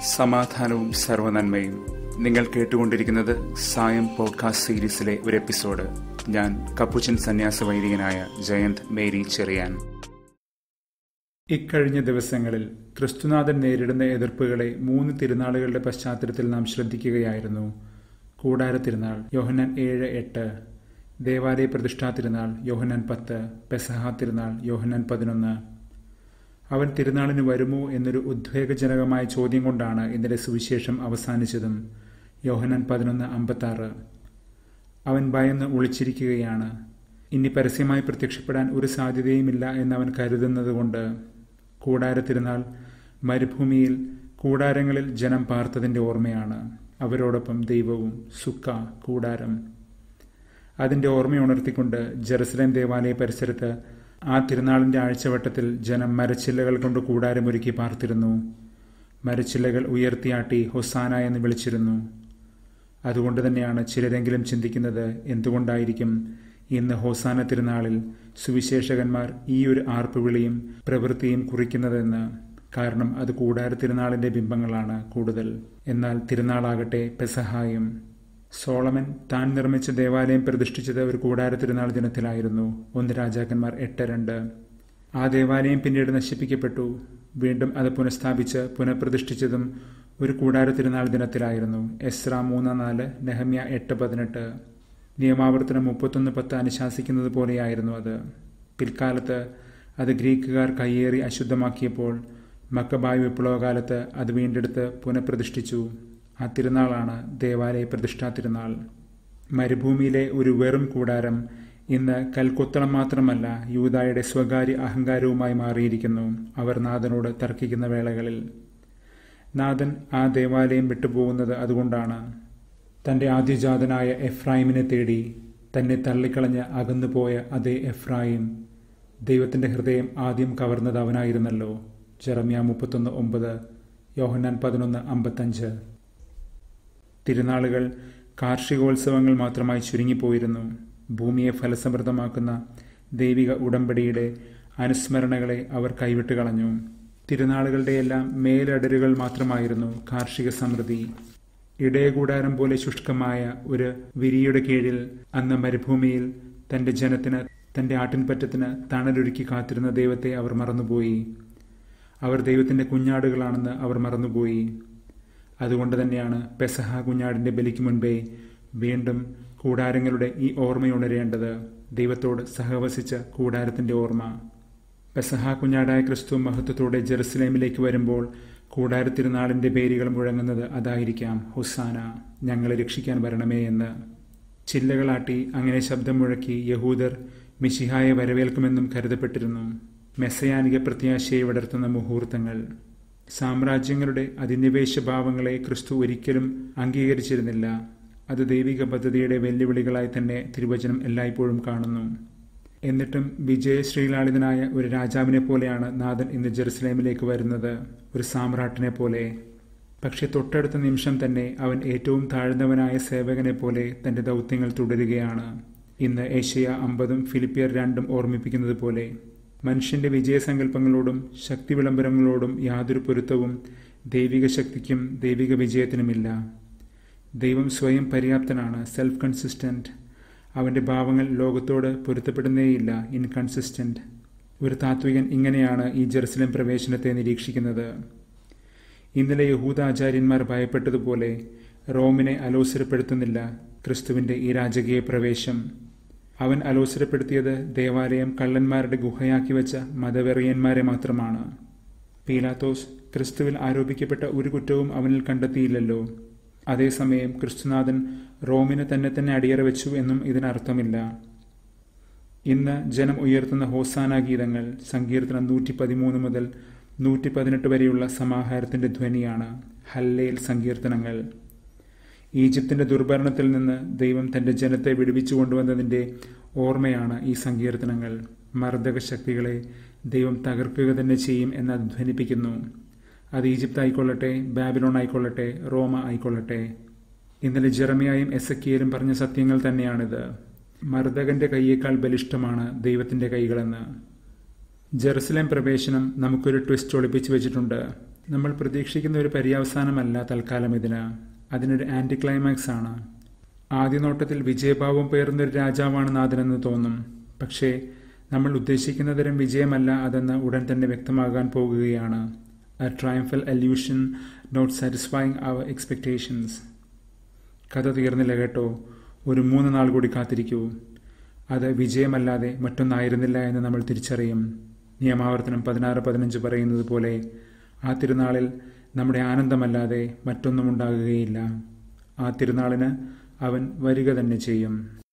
സമാധാനവും സർവ്വനന്മയും. നിങ്ങൾ കേട്ടുകൊണ്ടിരിക്കുന്നത് സായം പോഡ്കാസ്റ്റ് സീരീസിലെ ഒരു എപ്പിസോഡ്. ഞാൻ കപ്പുച്ചൻ സന്യാസ വൈദികനായ ജയന്ത് മേരി ചെറിയാൻ. ഇക്കഴിഞ്ഞ ദിവസങ്ങളിൽ ക്രിസ്തുനാഥൻ നേരിടുന്ന എതിർപ്പുകളെ 3 തിരുനാളുകളുടെ പശ്ചാത്തലത്തിൽ നാം ശ്രദ്ധിക്കുകയായിരുന്നു. കൂടാര തിരുനാൾ യോഹന്നാൻ 7:8, ദേവാലയ പ്രതിഷ്ഠാ തിരുനാൾ യോഹന്നാൻ 10, പെസഹ തിരുനാൾ യോഹന്നാൻ 11. അവൻ തിരുനാളിന് വരുമോ എന്നൊരു ഉദ്വേഗജനകമായ ചോദ്യം കൊണ്ടാണ് ഇന്നലെ സുവിശേഷം അവസാനിച്ചതും. യോഹന്നാൻ 11:56. അവൻ ഭയന്ന് ഒളിച്ചിരിക്കുകയാണ്. ഇനി പരസ്യമായി പ്രത്യക്ഷപ്പെടാൻ ഒരു സാധ്യതയുമില്ല എന്നവൻ കരുതുന്നതുകൊണ്ട്. കൂടാര തിരുനാൾ മരുഭൂമിയിൽ കൂടാരങ്ങളിൽ ജനം പാർത്തതിൻ്റെ ഓർമ്മയാണ്. അവരോടൊപ്പം ദൈവവും. സുക്ക, കൂടാരം. അതിൻ്റെ ഓർമ്മയുണർത്തിക്കൊണ്ട് ജെറുസലേം ദേവാലയ പരിസരത്ത് ആ തിരുനാളിൻ്റെ ആഴ്ചവട്ടത്തിൽ ജനം മരച്ചില്ലകൾ കൊണ്ട് കൂടാരമൊരുക്കി പാർത്തിരുന്നു. മരച്ചില്ലകൾ ഉയർത്തിയാട്ടി ഹൊസാന എന്ന് വിളിച്ചിരുന്നു. അതുകൊണ്ട് തന്നെയാണ് ചിലരെങ്കിലും ചിന്തിക്കുന്നത്, എന്തുകൊണ്ടായിരിക്കും ഇന്ന് ഹോസാന തിരുനാളിൽ സുവിശേഷകന്മാർ ഈ ഒരു ആർപ്പുവിളിയും പ്രവൃത്തിയും കുറിക്കുന്നതെന്ന്. കാരണം അത് കൂടാര തിരുനാളിൻ്റെ ബിംബങ്ങളാണ് കൂടുതൽ. എന്നാൽ തിരുനാളാകട്ടെ പെസഹായും. സോളമൻ താൻ നിർമ്മിച്ച ദേവാലയം പ്രതിഷ്ഠിച്ചത് ഒരു കൂടാര തിരുനാൾ ദിനത്തിലായിരുന്നു. 1 രാജാക്കന്മാർ 8:2. ആ ദേവാലയം പിന്നീട് നശിപ്പിക്കപ്പെട്ടു. വീണ്ടും അത് പുനഃസ്ഥാപിച്ച് പുനഃപ്രതിഷ്ഠിച്ചതും ഒരു കൂടാര തിരുനാൾ ദിനത്തിലായിരുന്നു. എസ്ര 3:4, നെഹമ്യ 8:18. നിയമാവർത്തനം 31:10 അനുശാസിക്കുന്നത് പോലെയായിരുന്നു അത്. പിൽക്കാലത്ത് അത് ഗ്രീക്കുകാർ കയ്യേറി അശുദ്ധമാക്കിയപ്പോൾ മക്കബായ് വിപ്ലവകാലത്ത് അത് വീണ്ടെടുത്ത് പുനഃപ്രതിഷ്ഠിച്ചു. ആ തിരുനാളാണ് ദേവാലയ പ്രതിഷ്ഠാ തിരുനാൾ. മരുഭൂമിയിലെ ഒരു വെറും കൂടാരം ഇന്ന് കൽക്കൊത്തളം മാത്രമല്ല, യൂദായുടെ സ്വകാര്യ അഹങ്കാരവുമായി മാറിയിരിക്കുന്നു. അവർ നാഥനോട് തർക്കിക്കുന്ന വേളകളിൽ. നാഥൻ ആ ദേവാലയം വിട്ടുപോകുന്നത് അതുകൊണ്ടാണ്. തൻ്റെ ആദ്യജാതനായ എഫ്രായിമിനെ തേടി തന്നെ തള്ളിക്കളഞ്ഞ് അകന്നുപോയ അതേ എഫ്രായിം. ദൈവത്തിൻ്റെ ഹൃദയം ആദ്യം കവർന്നത് അവനായിരുന്നല്ലോ. ജെറമ്യ 31:9, യോഹന്നാൻ 11:55. തിരുനാളുകൾ കാർഷികോത്സവങ്ങൾ മാത്രമായി ചുരുങ്ങിപ്പോയിരുന്നു. ഭൂമിയെ ഫലസമൃദ്ധമാക്കുന്ന ദൈവിക ഉടമ്പടിയുടെ അനുസ്മരണകളെ അവർ കൈവിട്ട് കളഞ്ഞു. തിരുനാളുകളുടെയെല്ലാം മേലടരുകൾ മാത്രമായിരുന്നു കാർഷിക സമൃദ്ധി. ഇടയകൂടാരം പോലെ ശുഷ്കമായ ഒരു വിരിയുടെ കീഴിൽ അന്ന് മരുഭൂമിയിൽ തൻ്റെ ജനത്തിന്, തൻ്റെ ആട്ടിൻപറ്റത്തിന് തണലൊരുക്കി കാത്തിരുന്ന ദൈവത്തെ അവർ മറന്നുപോയി. അവർ ദൈവത്തിൻ്റെ കുഞ്ഞാടുകളാണെന്ന് അവർ മറന്നുപോയി. അതുകൊണ്ട് തന്നെയാണ് പെസഹ കുഞ്ഞാടിൻ്റെ ബലിക്ക് മുൻപേ വീണ്ടും കൂടാരങ്ങളുടെ ഈ ഓർമ്മയുണരേണ്ടത്. ദൈവത്തോട് സഹവസിച്ച കൂടാരത്തിൻ്റെ ഓർമ്മ. പെസഹ കുഞ്ഞാടായ ക്രിസ്തു മഹത്വത്തോടെ ജെറുസലേമിലേക്ക് വരുമ്പോൾ കൂടാര തിരുനാളിൻ്റെ പേരുകൾ മുഴങ്ങുന്നത് അതായിരിക്കാം. ഹൊസാന, ഞങ്ങളെ രക്ഷിക്കാൻ വരണമേ എന്ന്. ചില്ലകളാട്ടി അങ്ങനെ ശബ്ദം മുഴക്കി യഹൂദർ മിശിഹായെ വരവേൽക്കുമെന്നും കരുതപ്പെട്ടിരുന്നു. മെസ്സയാനിക പ്രത്യാശയെ വിടർത്തുന്ന മുഹൂർത്തങ്ങൾ. സാമ്രാജ്യങ്ങളുടെ അധിനിവേശഭാവങ്ങളെ ക്രിസ്തു ഒരിക്കലും അംഗീകരിച്ചിരുന്നില്ല. അത് ദൈവിക പദ്ധതിയുടെ വെല്ലുവിളികളായി തന്നെ തിരുവചനം എല്ലായ്പ്പോഴും കാണുന്നു. എന്നിട്ടും വിജയശ്രീലാളിതനായ ഒരു രാജാവിനെ പോലെയാണ് നാഥൻ ഇന്ന് ജെറുസലേമിലേക്ക് വരുന്നത്, ഒരു സാമ്രാട്ടിനെ പോലെ. പക്ഷെ തൊട്ടടുത്ത നിമിഷം തന്നെ അവൻ ഏറ്റവും താഴ്ന്നവനായ സേവകനെ പോലെ തൻ്റെ ദൗത്യങ്ങൾ തുടരുകയാണ്. ഇന്ന് ഏഷ്യ 50 ഫിലിപ്പിയർ 2 ഓർമ്മിപ്പിക്കുന്നത് പോലെ മനുഷ്യന്റെ വിജയസങ്കല്പങ്ങളോടും ശക്തി വിളംബരങ്ങളോടും യാതൊരു പൊരുത്തവും ദൈവിക ശക്തിക്കും ദൈവിക വിജയത്തിനുമില്ല. ദൈവം സ്വയം പര്യാപ്തനാണ്, സെൽഫ് കൺസിസ്റ്റന്റ്. അവൻ്റെ ഭാവങ്ങൾ ലോകത്തോട് പൊരുത്തപ്പെടുന്നേയില്ല, ഇൻകൺസിസ്റ്റന്റ്. ഒരു താത്വികൻ ഇങ്ങനെയാണ് ഈ ജെറുസലേം പ്രവേശനത്തെ നിരീക്ഷിക്കുന്നത്. ഇന്നലെ യഹൂദ ആചാര്യന്മാർ ഭയപ്പെട്ടതുപോലെ റോമിനെ അലോസരപ്പെടുത്തുന്നില്ല ക്രിസ്തുവിൻ്റെ ഈ രാജകീയ പ്രവേശം. അവൻ അലോസരപ്പെടുത്തിയത് ദേവാലയം കള്ളന്മാരുടെ ഗുഹയാക്കി വെച്ച മതവെറിയന്മാരെ മാത്രമാണ്. പീലാത്തോസ് ക്രിസ്തുവിൽ ആരോപിക്കപ്പെട്ട ഒരു കുറ്റവും അവനിൽ കണ്ടെത്തിയില്ലല്ലോ. അതേസമയം ക്രിസ്തുനാഥൻ റോമിന് തന്നെ അടിയറ വെച്ചു എന്നും ഇതിനർത്ഥമില്ല. ഇന്ന് ജനം ഉയർത്തുന്ന ഹോസാന ഗീതങ്ങൾ സങ്കീർത്തനം 113 മുതൽ 118 വരെയുള്ള സമാഹാരത്തിൻ്റെ ധ്വനിയാണ്. ഹല്ലേൽ സങ്കീർത്തനങ്ങൾ. ഈജിപ്തിൻ്റെ ദുർഭരണത്തിൽ നിന്ന് ദൈവം തൻ്റെ ജനത്തെ വിടുവിച്ചു കൊണ്ടുവന്നതിൻ്റെ ഓർമ്മയാണ് ഈ സങ്കീർത്തനങ്ങൾ. മർദ്ദക ശക്തികളെ ദൈവം തകർക്കുക തന്നെ ചെയ്യും എന്ന് ധ്വനിപ്പിക്കുന്നു. അത് ഈജിപ്ത് ആയിക്കൊള്ളട്ടെ, ബാബിലോൺ ആയിക്കൊള്ളട്ടെ, റോമ ആയിക്കൊള്ളട്ടെ. ഇന്നലെ ജെറമിയായും എസക്കിയേലും പറഞ്ഞ സത്യങ്ങൾ തന്നെയാണിത്. മർദ്ദകന്റെ കൈയേക്കാൾ ബലിഷ്ഠമാണ് ദൈവത്തിൻ്റെ കൈകളെന്ന്. ജെറുസലേം പ്രവേശനം നമുക്കൊരു ട്വിസ്റ്റ് ഒളിപ്പിച്ചു വെച്ചിട്ടുണ്ട്. നമ്മൾ പ്രതീക്ഷിക്കുന്ന ഒരു പര്യവസാനമല്ല തൽക്കാലം ഇതിന്. അതിനൊരു ആന്റി ക്ലൈമാക്സ് ആണ്. ആദ്യ നോട്ടത്തിൽ വിജയഭാവം പേറുന്നൊരു രാജാവാണ് നാഥനെന്ന് തോന്നും. പക്ഷേ നമ്മൾ ഉദ്ദേശിക്കുന്ന തരം വിജയമല്ല അതെന്ന് ഉടൻ തന്നെ വ്യക്തമാകാൻ പോകുകയാണ്. A triumphal illusion not satisfying our expectations. കഥ തീർന്നില്ല കേട്ടോ. ഒരു 3 നാൾ കൂടി കാത്തിരിക്കൂ. അത് വിജയമല്ലാതെ മറ്റൊന്നായിരുന്നില്ല എന്ന് നമ്മൾ തിരിച്ചറിയും. നിയമാവർത്തനം 16:15 പറയുന്നത് പോലെ ആ തിരുനാളിൽ നമ്മുടെ ആനന്ദമല്ലാതെ മറ്റൊന്നും ഉണ്ടാകുകയില്ല. ആ തിരുനാളിന് അവൻ വരിക തന്നെ ചെയ്യും.